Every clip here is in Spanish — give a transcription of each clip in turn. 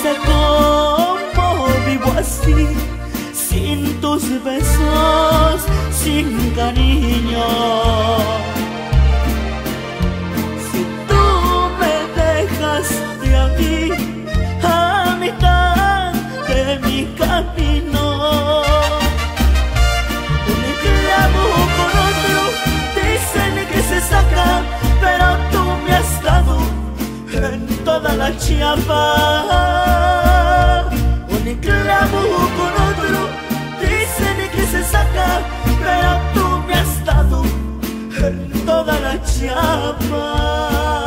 sé cómo vivo así, sin tus besos, sin cariño. Si tú me dejaste aquí, a mitad de mi camino, un clavo con otro dicen que se saca, pero tú me has dado en toda la Chiapa. Un clavo con otro dicen que se saca, pero tú me has dado en toda la Chiapa.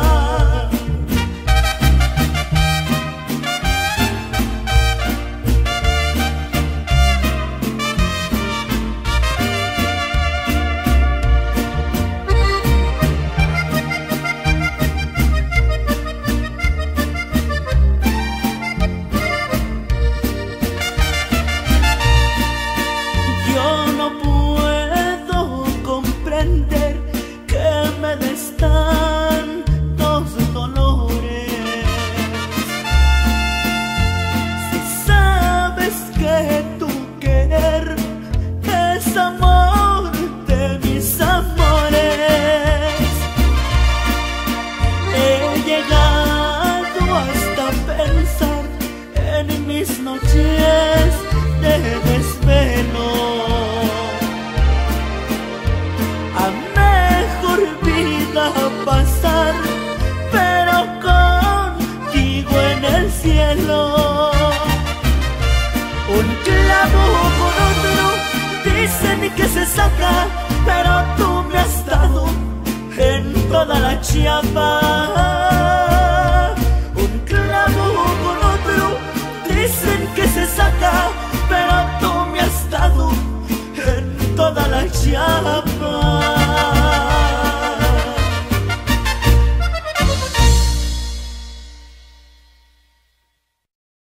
Amor de mis amores, he llegado hasta pensar en mis noches de desvelo a mejor vida pasar, pero contigo en el cielo. Un clavo con otro dicen que se saca, pero tú me has dado en toda la Chiapa.